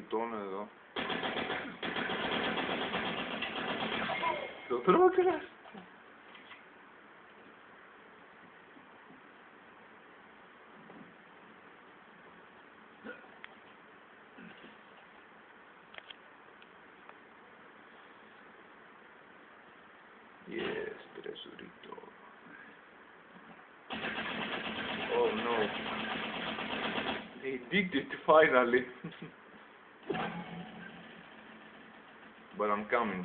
σκοτώνω εδώ. Το τρώγας. Yes, tresurito. Oh no. They digged it finally. But I'm coming.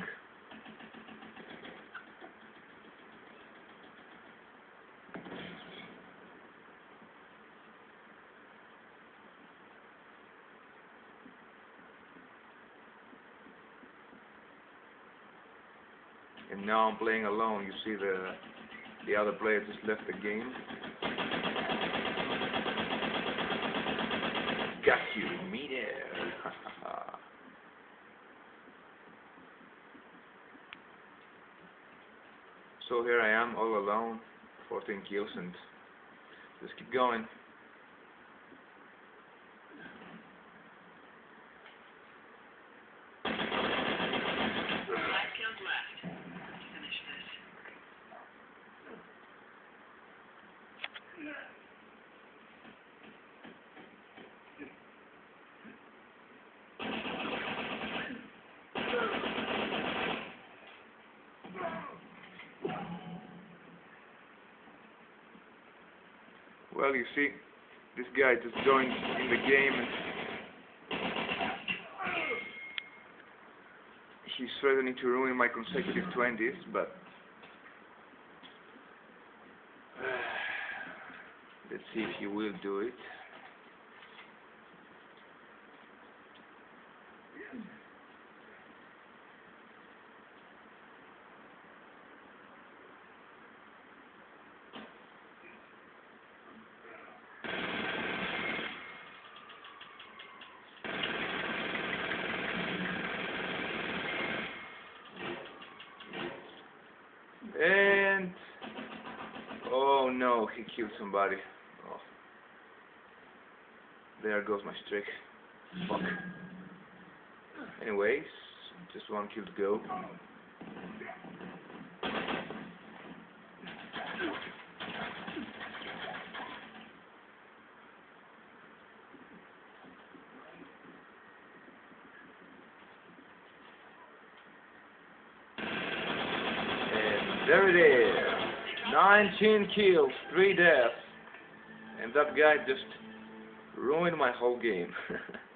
And now I'm playing alone. You see the other player just left the game. Got you, me there. So here I am, all alone, 14 kills, and just keep going. Well, you see, this guy just joined in the game and he's threatening to ruin my consecutive 20s, but let's see if he will do it. And oh no, he killed somebody. Oh. There goes my streak. Fuck. Anyways, just one kill to go. There it is, 19 kills, 3 deaths, and that guy just ruined my whole game.